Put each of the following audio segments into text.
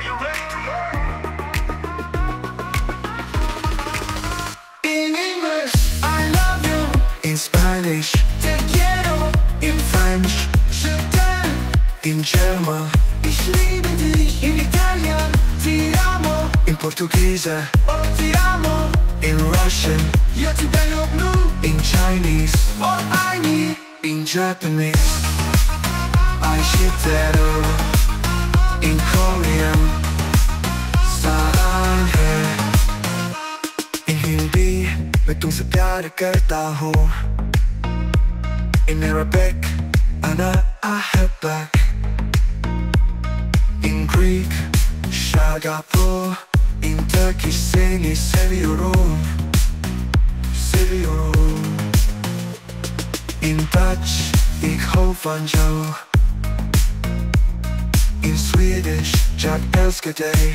In English, I love you. In Spanish, te quiero. In French, je t'aime. In German, ich liebe dich. In Italian, ti amo. In Portuguese, oh ti amo. In Russian, тебя люблю. In Chinese, oh I need. In Japanese,愛してる. In Korean, 사랑해. In Hindi, मैं तुमसे प्यार करता हूँ. In Arabic, أنا أحبك. In Greek, αγαπώ. In Turkish, Seni, seviyorum. In Dutch, ik hou van jou. In Swedish, jag älskar dig.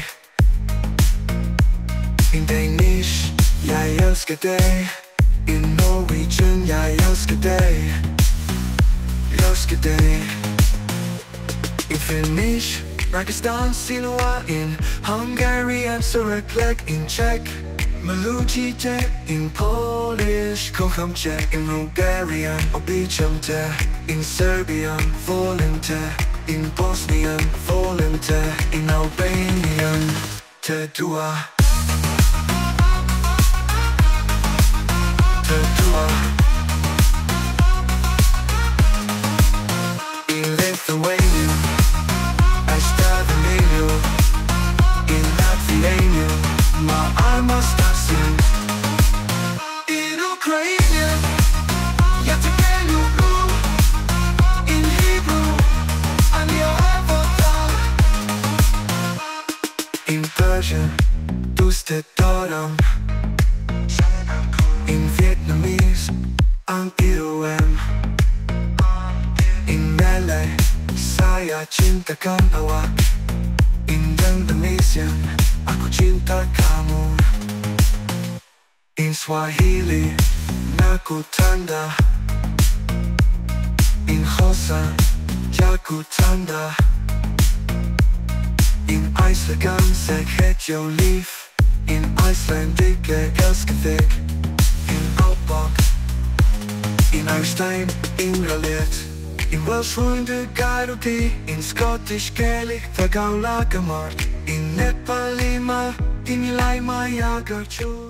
In Danish, jag älskar dig. In Norwegian, jag älskar dig. Älskar dig. In Finnish, Rakastan, sinua. In Hungarian, Szeretlek. In Czech, Miluji. In Polish, Kocham. In Hungarian, Obичam. In Serbian, Volim. In Bosnian, Volim. In Albanian, тебя. In Lithuanian, älskar. In Latvianian, my must not sing. In Ukrainian, тебя люблю. In Hebrew, in Persian, seviyorum. In Vietnamese, iubesc. In Malay, saya cintakan awak. In Indonesian, aku cinta kamu. In Swahili, naku tanda. In Xhosa, jaku tanda. In Iceland, zeg het jou lief. In Icelandic, älskar. In Outback, in Einstein, inraleerd. In Welsh, de Gairuti. In Scottish, Gaelic, the Gaulaka mark. In Nepali, in Ilaima, Yagarchu.